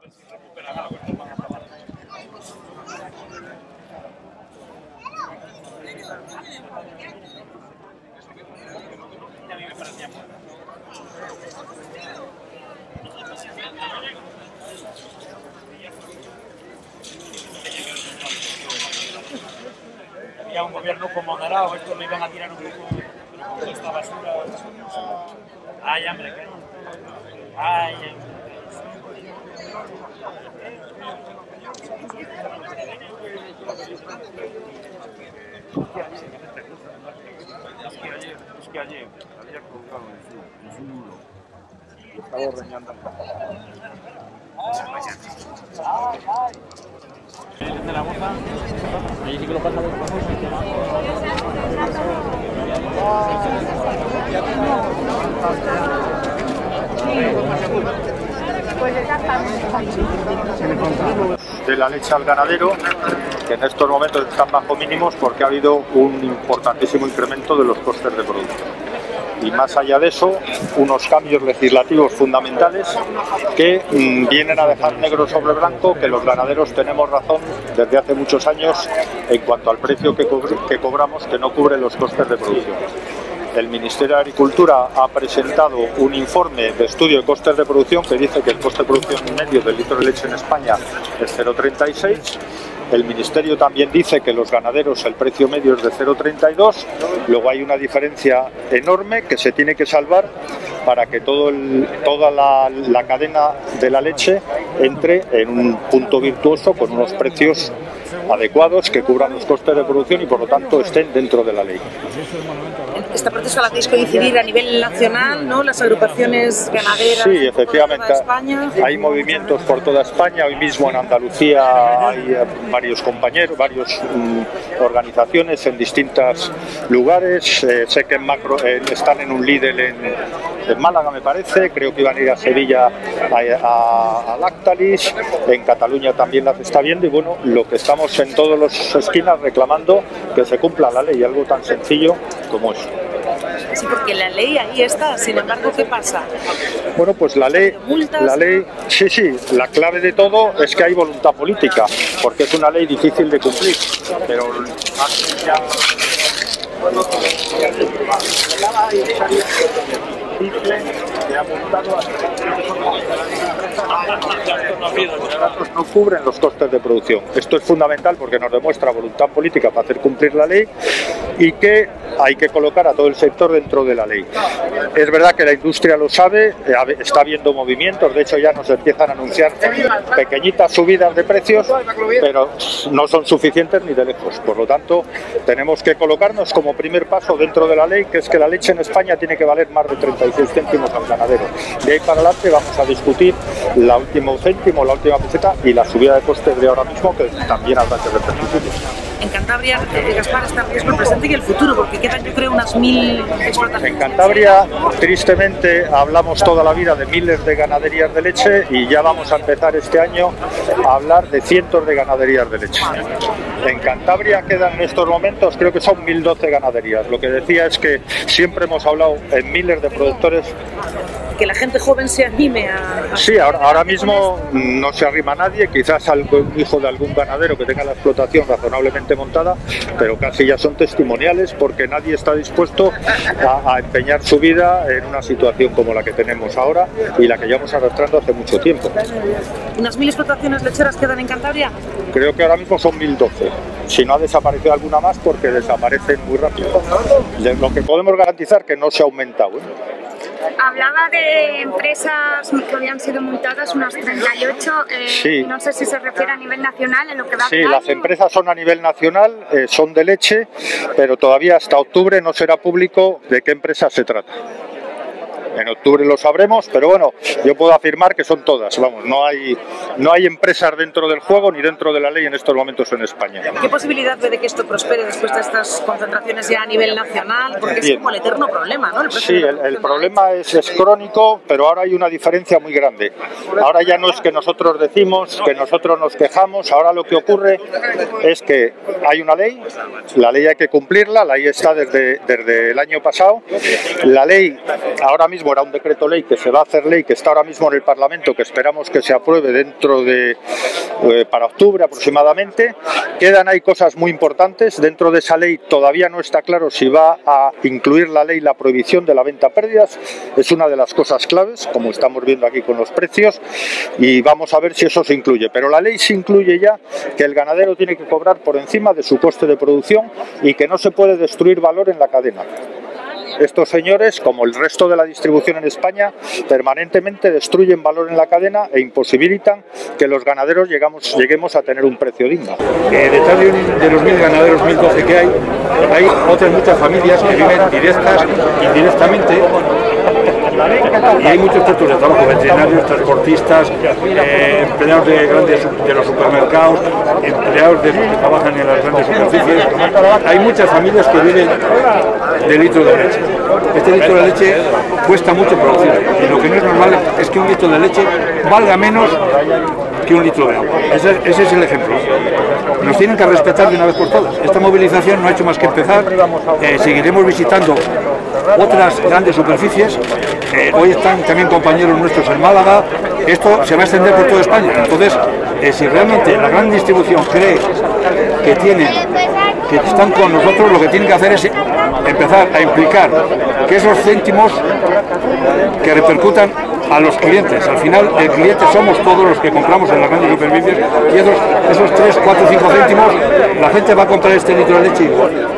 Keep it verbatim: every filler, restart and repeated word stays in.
Había un gobierno como moderado, esto me iban a tirar un poco con esta basura. Ay, hambre, ¿qué? Ay, hambre. Es que ayer, es que ayer había colgado en su, en su muro y estaba ordeñando el campo. De la bolsa, ahí sí que lo pasa de de la leche al ganadero, que en estos momentos están bajo mínimos porque ha habido un importantísimo incremento de los costes de producción. Y más allá de eso, unos cambios legislativos fundamentales que mmm, vienen a dejar negro sobre blanco que los ganaderos tenemos razón desde hace muchos años en cuanto al precio que, co que cobramos, que no cubre los costes de producción. El Ministerio de Agricultura ha presentado un informe de estudio de costes de producción que dice que el coste de producción medio del litro de leche en España es cero coma treinta y seis. El Ministerio también dice que los ganaderos el precio medio es de cero coma treinta y dos, luego hay una diferencia enorme que se tiene que salvar para que todo el, toda la, la cadena de la leche entre en un punto virtuoso con unos precios adecuados que cubran los costes de producción y por lo tanto estén dentro de la ley. Este proceso lo hacéis coincidir a nivel nacional, ¿no? Las agrupaciones ganaderas. Sí, efectivamente. Por toda España. Hay movimientos por toda España. Hoy mismo en Andalucía hay varios compañeros, varias um, organizaciones en distintos lugares. Eh, sé que en Macro eh, están en un Lidl en, en Málaga, me parece. Creo que iban a ir a Sevilla a, a, a Lactalis. En Cataluña también las está viendo. Y bueno, lo que estamos en todas las esquinas reclamando que se cumpla la ley, algo tan sencillo como eso. Sí, porque la ley ahí está, sin embargo, ¿qué pasa? Bueno, pues la ley, la ley, sí, sí, la clave de todo es que hay voluntad política, porque es una ley difícil de cumplir, pero ya... no cubren los costes de producción. Esto es fundamental porque nos demuestra voluntad política para hacer cumplir la ley y que hay que colocar a todo el sector dentro de la ley. Es verdad que la industria lo sabe, está habiendo movimientos, de hecho ya nos empiezan a anunciar pequeñitas subidas de precios, pero no son suficientes ni de lejos. Por lo tanto, tenemos que colocarnos como primer paso dentro de la ley, que es que la leche en España tiene que valer más de treinta y seis céntimos al ganadero. De ahí para adelante vamos a discutir la última céntimo, la última peseta y la subida de costes de ahora mismo, que también habrá que repercutir. En Cantabria, eh, Gaspar, está en riesgo el presente y el futuro, porque quedan, yo creo, unas mil explotaciones. En Cantabria, tristemente, hablamos toda la vida de miles de ganaderías de leche y ya vamos a empezar este año a hablar de cientos de ganaderías de leche. En Cantabria quedan en estos momentos, creo que son mil doce ganaderías. Lo que decía es que siempre hemos hablado en miles de productores. Que la gente joven se anime a... Sí, ahora, ahora mismo no se arrima a nadie, quizás algún hijo de algún ganadero que tenga la explotación razonablemente montada, pero casi ya son testimoniales porque nadie está dispuesto a, a empeñar su vida en una situación como la que tenemos ahora y la que llevamos arrastrando hace mucho tiempo. ¿Unas mil explotaciones lecheras quedan en Cantabria? Creo que ahora mismo son mil doce. Si no ha desaparecido alguna más, porque desaparecen muy rápido. Lo que podemos garantizar que no se ha aumentado, ¿eh? Hablaba de empresas que habían sido multadas, unas treinta y ocho, eh, sí. No sé si se refiere a nivel nacional, en lo que va Sí, a las empresas son a nivel nacional, eh, son de leche, pero todavía hasta octubre no será público de qué empresa se trata. En octubre lo sabremos, pero bueno, yo puedo afirmar que son todas, vamos, no hay, no hay empresas dentro del juego ni dentro de la ley en estos momentos en España. ¿Qué posibilidad ve de que esto prospere después de estas concentraciones ya a nivel nacional? Porque Bien. es como el eterno problema, ¿no? El sí, el, el problema es, es crónico, pero ahora hay una diferencia muy grande. Ahora ya no es que nosotros decimos, que nosotros nos quejamos, ahora lo que ocurre es que hay una ley, la ley hay que cumplirla, la ley está desde, desde el año pasado, la ley ahora mismo mismo era un decreto ley que se va a hacer ley, que está ahora mismo en el Parlamento, que esperamos que se apruebe dentro de eh, para octubre aproximadamente. Quedan ahí cosas muy importantes. Dentro de esa ley todavía no está claro si va a incluir la ley la prohibición de la venta a pérdidas. Es una de las cosas claves, como estamos viendo aquí con los precios, y vamos a ver si eso se incluye. Pero la ley se incluye ya que el ganadero tiene que cobrar por encima de su coste de producción y que no se puede destruir valor en la cadena. Estos señores, como el resto de la distribución en España, permanentemente destruyen valor en la cadena e imposibilitan que los ganaderos llegamos, lleguemos a tener un precio digno. Eh, detrás de, un, de los mil ganaderos, mil doce que hay, hay otras muchas familias que viven directas, indirectamente, y hay muchos puestos de trabajo, veterinarios, transportistas, eh, empleados de, grandes, de los supermercados, empleados de, que trabajan en las grandes superficies. Hay muchas familias que viven de litro de leche. Este litro de leche cuesta mucho producir y lo que no es normal es que un litro de leche valga menos que un litro de agua. Ese, ese es el ejemplo. Nos tienen que respetar de una vez por todas. Esta movilización no ha hecho más que empezar. Eh, seguiremos visitando otras grandes superficies. Eh, hoy están también compañeros nuestros en Málaga. Esto se va a extender por toda España. Entonces, eh, si realmente la gran distribución cree que tienen, que están con nosotros, lo que tienen que hacer es empezar a implicar que esos céntimos que repercutan a los clientes. Al final, el cliente somos todos los que compramos en las grandes superficies y esos, esos tres, cuatro, cinco céntimos, la gente va a comprar este litro de leche igual.